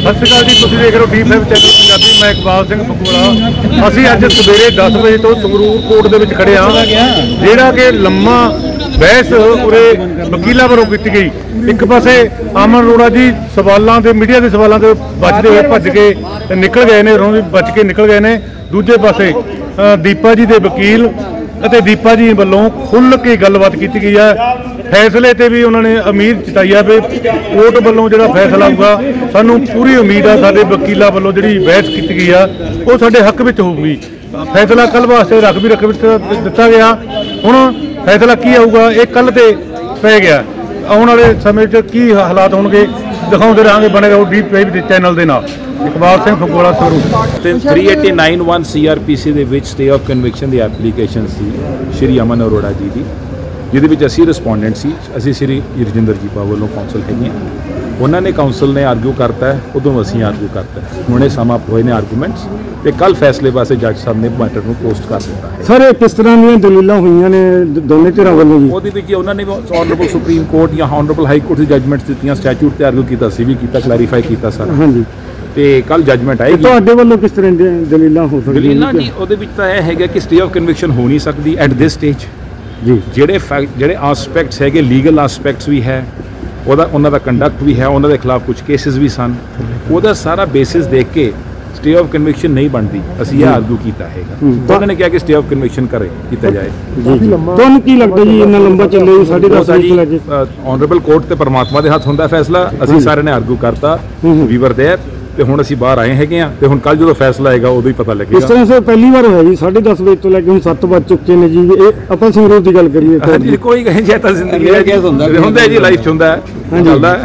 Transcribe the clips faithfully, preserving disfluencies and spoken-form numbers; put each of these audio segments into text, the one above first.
सत श्री अकाल जी, तुसीं देख रहे हो डी फाइव चैनल पंजाबी। मैं इकबाल सिंह फकूड़ा। असीं अज सवेरे दस बजे तो संगरूर कोर्ट दे विच खड़े हाँ, जिहड़ा कि लम्मा बहस उरे वकीलों वालों की गई। एक पासे अमन अरोड़ा जी सवालों के मीडिया के सवालों के बचते हुए भज के निकल गए ने, बच के निकल गए ने। दूजे पासे दीपा जी के वकील ਅਤੇ दीपा जी वालों खुल के गलबात की गई है। फैसले ते भी उन्होंने उम्मीद जताई है भी कोर्ट वालों जो फैसला होगा, सानू पूरी उम्मीद है साडे वकीलों वालों जी बहस की गई है वो साडे हक में होगी। फैसला कल वास्ते रख भी रख दिता गया। हुण फैसला की आऊगा ये कल ते पै गया। आने वाले समय की हालात होंगे दिखाते रहेंगे, बनेगा वो डी फाइव चैनल के नाल। Iqbal Singh Phakura Sangrur. Three eighty nine one C R P C ਦੇ ਵਿੱਚ ਸਟੇ ਆਫ ਕਨਵਿਕਸ਼ਨ ਦੀ ਐਪਲੀਕੇਸ਼ਨ ਸੀ ਸ਼੍ਰੀ ਅਮਨ ਅਰੋੜਾ ਜੀ ਦੀ, ਜਿਹਦੇ ਵਿੱਚ ਅਸੀਂ ਰਿਸਪੋਂਡੈਂਟ ਸੀ। ਅਸੀਂ ਸ਼੍ਰੀ ਰਜਿੰਦਰ ਜੀ ਪਾ ਵੱਲੋਂ ਕਾਉਂਸਲ ਹੈਗੇ ਹਾਂ। ਉਹਨਾਂ ਨੇ ਕਾਉਂਸਲ ਨੇ ਆਰਗੂ ਕਰਤਾ ਹੈ, ਉਦੋਂ ਅਸੀਂ ਆਰਗੂ ਕਰਤਾ ਹੈ। ਹੁਣੇ ਸਮਾਂ ਹੋਏ ਨੇ ਆਰਗੂਮੈਂਟਸ ਤੇ ਕੱਲ ਫੈਸਲੇ ਵਾਸਤੇ ਜੱਜ ਸਾਹਿਬ ਨੇ ਮੈਟਰ ਨੂੰ ਪੋਸਟ ਕਰ ਦਿੱਤਾ ਹੈ। ਸਰ ਇਹ ਕਿਸ ਤਰ੍ਹਾਂ ਦੀਆਂ ਦਲੀਲਾਂ ਹੋਈਆਂ ਨੇ ਦੋਨੇ ਧਿਰਾਂ ਵੱਲੋਂ ਜੀ? ਉਹਦੇ ਵਿੱਚ ਉਹਨਾਂ ਨੇ ਆਨਰੇਬਲ ਸੁਪਰੀਮ ਕੋਰਟ ਜਾਂ ਆਨਰੇਬਲ ਹਾਈ ਕੋਰਟ ਦੀ ਜੱਜਮੈਂਟਸ ਦਿੱਤੀਆਂ, ਸਟੈਚੂਟ ਤੇ ਆਰਗੂ ਕੀਤਾ, ਸੀ ਵੀ ਕੀਤਾ, ਕਲੈਰੀਫਾਈ ਕੀਤਾ ਸਾਰਾ। ਹਾਂਜੀ ਤੇ ਕੱਲ ਜੱਜਮੈਂਟ ਆਏਗੀ। ਤੁਹਾਡੇ ਵੱਲੋਂ ਕਿਸ ਤਰ੍ਹਾਂ ਦੀਆਂ ਦਲੀਲਾਂ ਹੋ ਸਕਦੀਆਂ? ਦਲੀਲਾਂ ਜੀ ਉਹਦੇ ਵਿੱਚ ਤਾਂ ਇਹ ਹੈਗਾ ਕਿ ਸਟੇ ਆਫ ਕਨਵਿਕਸ਼ਨ ਹੋ ਨਹੀਂ ਸਕਦੀ ਐਟ ਦਿਸ ਸਟੇਜ ਜੀ। ਜਿਹੜੇ ਫੈਕਟ ਜਿਹੜੇ ਆਸਪੈਕਟਸ ਹੈਗੇ ਲੀਗਲ ਆਸਪੈਕਟਸ ਵੀ ਹੈ, ਉਹਦਾ ਉਹਨਾਂ ਦਾ ਕੰਡਕਟ ਵੀ ਹੈ, ਉਹਨਾਂ ਦੇ ਖਿਲਾਫ ਕੁਝ ਕੇਸਿਸ ਵੀ ਸਨ, ਉਹਦਾ ਸਾਰਾ ਬੇਸਿਸ ਦੇਖ ਕੇ ਸਟੇ ਆਫ ਕਨਵਿਕਸ਼ਨ ਨਹੀਂ ਬਣਦੀ। ਅਸੀਂ ਇਹ ਆਰਗੂ ਕੀਤਾ ਹੈਗਾ। ਉਹਨਾਂ ਨੇ ਕਿਹਾ ਕਿ ਸਟੇ ਆਫ ਕਨਵਿਕਸ਼ਨ ਕਰੇ ਕੀਤਾ ਜਾਏ। ਤੁਹਾਨੂੰ ਕੀ ਲੱਗਦਾ ਜੀ ਇੰਨਾ ਲੰਬਾ ਚੱਲੇ ਸਾਢੇ ਦਸ ਵਜੇ? ਆਨਰੇਬਲ ਕੋਰਟ ਤੇ ਪਰਮਾਤਮਾ ਦੇ ਹੱਥ ਹੁੰਦਾ ਫੈਸਲਾ। ਅਸੀਂ ਸਾਰਿਆਂ ਨੇ ਆਰਗੂ ਕਰਤਾ, ਵੀ ਵਰ ਦੇਅਰ ਤੇ ਹੁਣ ਅਸੀਂ ਬਾਹਰ ਆਏ ਹੈਗੇ ਆ ਤੇ ਹੁਣ ਕੱਲ ਜਦੋਂ ਫੈਸਲਾ ਆਏਗਾ ਉਦੋਂ ਹੀ ਪਤਾ ਲੱਗੇਗਾ। ਇਸ ਤਰ੍ਹਾਂ ਸਰ ਪਹਿਲੀ ਵਾਰ ਹੋਇਆ ਜੀ ਸਾਢੇ ਦਸ ਵਜੇ ਤੋਂ ਲੈ ਕੇ ਹੁਣ ਸੱਤ ਵੱਜ ਚੁੱਕੇ ਨੇ ਜੀ। ਇਹ ਆਪਾਂ ਸੰਗਰੂਰ ਦੀ ਗੱਲ ਕਰੀਏ ਹਾਂਜੀ, ਕੋਈ ਕਹੇ ਜੇ ਤਾਂ ਜ਼ਿੰਦਗੀ ਦਾ ਕੇਸ ਹੁੰਦਾ ਹੁੰਦਾ ਜੀ, ਲਾਈਫ ਚ ਹੁੰਦਾ ਹੈ, ਚੱਲਦਾ।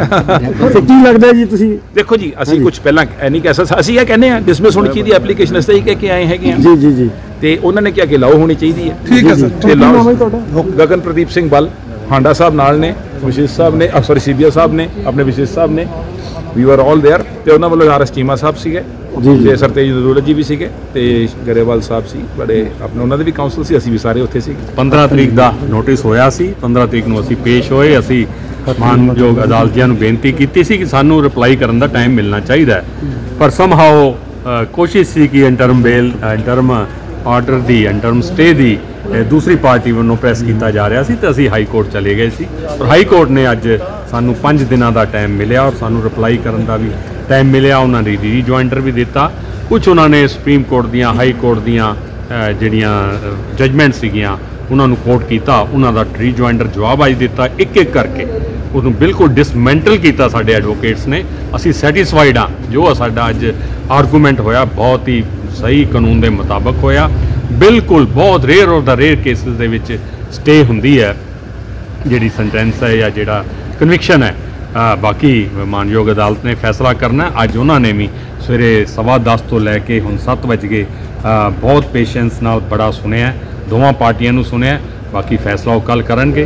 ਕੀ ਲੱਗਦਾ ਜੀ ਤੁਸੀਂ? ਦੇਖੋ ਜੀ ਅਸੀਂ ਕੁਝ ਪਹਿਲਾਂ ਇਹ ਨਹੀਂ ਕਹਿ ਸਕਦੇ, ਅਸੀਂ ਇਹ ਕਹਿੰਦੇ ਆ ਡਿਸਮਿਸ ਹੋਣੀ ਚਾਹੀਦੀ ਐਪਲੀਕੇਸ਼ਨ, ਇਸ ਤਰ੍ਹਾਂ ਹੀ ਕਹਿ ਕੇ ਆਏ ਹੈਗੇ ਆ ਜੀ ਜੀ ਜੀ। ਤੇ ਉਹਨਾਂ ਨੇ ਕਿਹਾ ਕਿ ਲਾਓ ਹੋਣੀ ਚਾਹੀਦੀ ਹੈ। ਠੀਕ ਹੈ ਸਰ। ਤੇ ਲਾਓ। ਗਗਨ ਪ੍ਰਦੀਪ ਸਿੰਘ ਬਲ ਹਾਂਡਾ ਸਾਹਿਬ ਨਾਲ ਨੇ, ਵਿਸ਼ੇਸ਼ ਸਾਹਿਬ ਨੇ, ਅਫਸਰ ਸੀਬੀਆ ਸਾਹਿਬ ਨੇ, ਆਪਣੇ ਵਿਸ਼ੇਸ਼ ਸਾਹਿਬ ਨੇ, ਵੀ ਆਰ ਆਲ ਦੇਅਰ। ਤੇ ਉਹਨਾਂ ਵੱਲੋਂ ਆਰ ਐਸ ਚੀਮਾ ਸਾਹਿਬ ਸੀਗੇ ਤੇ ਸਰਤੇਜ ਦੌਲਤ ਜੀ ਵੀ ਸੀਗੇ ਤੇ ਗਰੇਵਾਲ ਸਾਹਿਬ ਸੀ, ਬੜੇ ਆਪਣੇ ਉਹਨਾਂ ਦੇ ਵੀ ਕਾਉਂਸਲ ਸੀ, ਅਸੀਂ ਵੀ ਸਾਰੇ ਉੱਥੇ ਸੀ। ਪੰਦਰਾਂ ਤਰੀਕ ਦਾ ਨੋਟਿਸ ਹੋਇਆ ਸੀ, ਪੰਦਰਾਂ ਤਰੀਕ ਨੂੰ ਅਸੀਂ ਪੇਸ਼ ਹੋਏ। ਅਸੀਂ ਮਾਨਯੋਗ ਅਦਾਲਤੀਆਂ ਨੂੰ ਬੇਨਤੀ ਕੀਤੀ ਸੀ ਕਿ ਸਾਨੂੰ ਰਿਪਲਾਈ ਕਰਨ ਦਾ ਟਾਈਮ ਮਿਲਣਾ ਚਾਹੀਦਾ ਹੈ, ਪਰ ਸਮਹਾਓ ਕੋਸ਼ਿਸ਼ ਸੀ ਕਿ ਇੰਟਰਮ ਬੇਲ ਇੰਟਰਮ ਆਰਡਰ ਦੀ ਇੰਟਰਮ ਸਟੇ ਦੀ ਦੂਸਰੀ ਪਾਰਟੀ ਵੱਲੋਂ ਪ੍ਰੈਸ ਕੀਤਾ ਜਾ ਰਿਹਾ ਸੀ ਤੇ ਅਸੀਂ ਹਾਈ ਕੋਰਟ ਚਲੇ ਗਏ ਸੀ। ਪਰ ਹਾਈ ਕੋਰਟ ਨੇ ਅੱਜ ਸਾਨੂੰ ਪੰਜ ਦਿਨਾਂ ਦਾ ਟਾਈਮ ਮਿਲਿਆ ਔਰ ਸਾਨੂੰ ਰਿਪਲਾਈ ਕਰਨ ਦਾ ਵੀ ਟਾਈਮ ਮਿਲਿਆ। ਉਹਨਾਂ ਨੇ ਰੀਜੁਆਇੰਟਰ ਵੀ ਦਿੱਤਾ। ਕੁਝ ਉਹਨਾਂ ਨੇ ਸੁਪਰੀਮ ਕੋਰਟ ਦੀਆਂ, ਹਾਈ ਕੋਰਟ ਦੀਆਂ ਜਿਹੜੀਆਂ ਜਜਮੈਂਟ ਸੀਗੀਆਂ ਉਹਨਾਂ ਨੂੰ ਕੋਟ ਕੀਤਾ, ਉਹਨਾਂ ਦਾ ਰੀਜੁਆਇੰਟਰ ਜਵਾਬ ਅੱਜ ਦਿੱਤਾ ਇੱਕ ਇੱਕ ਕਰਕੇ। ਉਹਨੂੰ ਬਿਲਕੁਲ ਡਿਸਮੈਂਟਲ ਕੀਤਾ ਸਾਡੇ ਐਡਵੋਕੇਟਸ ਨੇ। ਅਸੀਂ ਸੈਟੀਸਫਾਈਡ ਹਾਂ ਜੋ ਸਾਡਾ ਅੱਜ ਆਰਗੂਮੈਂਟ ਹੋਇਆ, ਬਹੁਤ ਹੀ ਸਹੀ ਕਾਨੂੰਨ ਦੇ ਮੁਤਾਬਕ ਹੋਇਆ। ਬਿਲਕੁਲ ਬਹੁਤ ਰੇਅਰ ਔਰ ਦਾ ਰੇਅਰ ਕੇਸਿਸ ਦੇ ਵਿੱਚ ਸਟੇ ਹੁੰਦੀ ਹੈ ਜਿਹੜੀ ਸੈਂਟੈਂਸ ਹੈ ਜਾਂ ਜਿਹੜਾ ਕਨਵਿਕਸ਼ਨ ਹੈ। ਬਾਕੀ ਮਾਨਯੋਗ ਅਦਾਲਤ ਨੇ ਫੈਸਲਾ ਕਰਨਾ। ਅੱਜ ਉਹਨਾਂ ਨੇ ਵੀ ਸਵੇਰੇ ਸਵਾ ਦਸ ਤੋਂ ਲੈ ਕੇ ਹੁਣ ਸੱਤ ਵਜ ਗਏ ਬਹੁਤ ਪੇਸ਼ੈਂਸ ਨਾਲ ਬੜਾ ਸੁਣਿਆ, ਦੋਵਾਂ ਪਾਰਟੀਆਂ ਨੂੰ ਸੁਣਿਆ। ਬਾਕੀ ਫੈਸਲਾ ਉਹ ਕੱਲ ਕਰਨਗੇ।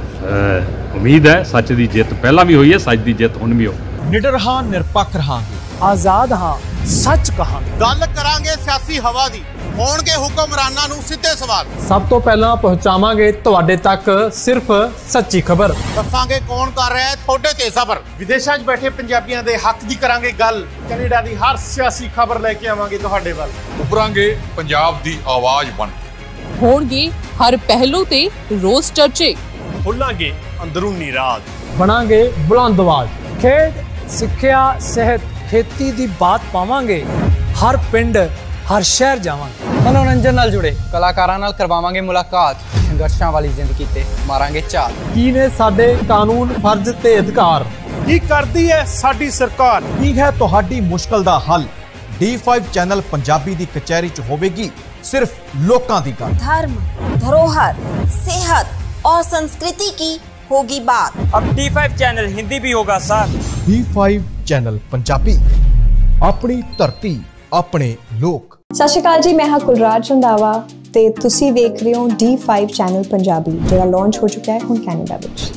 ਉਮੀਦ ਹੈ ਸੱਚ ਦੀ ਜਿੱਤ ਪਹਿਲਾਂ ਵੀ ਹੋਈ ਹੈ, ਸੱਚ ਦੀ ਜਿੱਤ ਹੁਣ ਵੀ ਹੋ। ਨਿਡਰ ਹਾਂ, ਨਿਰਪੱਖ ਰਹਾਂਗੇ, ਆਜ਼ਾਦ ਹਾਂ, ਸੱਚ ਕਹਾਂਗੇ। ਗੱਲ ਕਰਾਂਗੇ ਸਿਆਸੀ ਹਵਾ ਦੀ, ਹੋਣਗੇ ਹੁਕਮਰਾਨਾਂ ਨੂੰ ਸਿੱਧੇ ਸਵਾਲ। ਸਭ ਤੋਂ ਪਹਿਲਾਂ ਪਹੁੰਚਾਵਾਂਗੇ ਤੁਹਾਡੇ ਤੱਕ ਸਿਰਫ ਸੱਚੀ ਖਬਰ। ਦੱਸਾਂਗੇ ਕੌਣ ਕਰ ਰਿਹਾ ਹੈ ਤੁਹਾਡੇ ਤੇ ਸਬਰ। ਵਿਦੇਸ਼ਾਂ 'ਚ ਬੈਠੇ ਪੰਜਾਬੀਆਂ ਦੇ ਹੱਕ ਦੀ ਕਰਾਂਗੇ ਗੱਲ। ਕੈਨੇਡਾ ਦੀ ਹਰ ਸਿਆਸੀ ਖਬਰ ਲੈ ਕੇ ਆਵਾਂਗੇ ਤੁਹਾਡੇ ਵੱਲ। ਉੱਭਰਾਂਗੇ ਪੰਜਾਬ ਦੀ ਆਵਾਜ਼ ਬਣ ਕੇ। ਹੋਣਗੇ ਹਰ ਪਹਿਲੂ ਤੇ ਰੋਜ਼ ਚਰਚੇ। ਖੋਲਾਂਗੇ ਅੰਦਰੂਨੀ ਰਾਜ, ਬਣਾਂਗੇ ਬੁਲੰਦ ਆਵਾਜ਼। ਖੇਡ, ਸਿੱਖਿਆ, ਸਿਹਤ, ਖੇਤੀ ਦੀ ਬਾਤ ਪਾਵਾਂਗੇ। ਹਰ ਪਿੰਡ, ਹਰ ਸ਼ਹਿਰ ਜਾਵਾਂਗੇ। ਮਨੋਰੰਜਨ ਨਾਲ ਜੁੜੇ ਕਲਾਕਾਰਾਂ ਨਾਲ ਕਰਵਾਵਾਂਗੇ ਮੁਲਾਕਾਤ। ਸੰਘਰਸ਼ਾਂ ਵਾਲੀ ਜ਼ਿੰਦਗੀ ਤੇ ਮਾਰਾਂਗੇ ਝਾਤ। ਕੀ ਨੇ ਸਾਡੇ ਕਾਨੂੰਨ, ਫਰਜ਼ ਤੇ ਅਧਿਕਾਰ? ਕੀ ਕਰਦੀ ਹੈ ਸਾਡੀ ਸਰਕਾਰ? ਕੀ ਹੈ ਤੁਹਾਡੀ ਮੁਸ਼ਕਲ ਦਾ ਹੱਲ? ਡੀ ਫਾइव ਚੈਨਲ ਪੰਜਾਬੀ ਦੀ ਕਚਹਿਰੀ 'ਚ ਹੋਵੇਗੀ सिर्फ लोकां दी गल। धर्म, धरोहर, सेहत और संस्कृति की होगी बात। अब डी फाइव चैनल हिंदी भी होगा sir. D five channel Punjabi, अपनी धरती, अपने लोक। सत श्री अकाल जी, मैं हाँ कुलराज रंधावा ते तुसी देख रहे हो डी फाइव चैनल पंजाबी, जो लॉन्च हो चुका है हुण कैनेडा विच।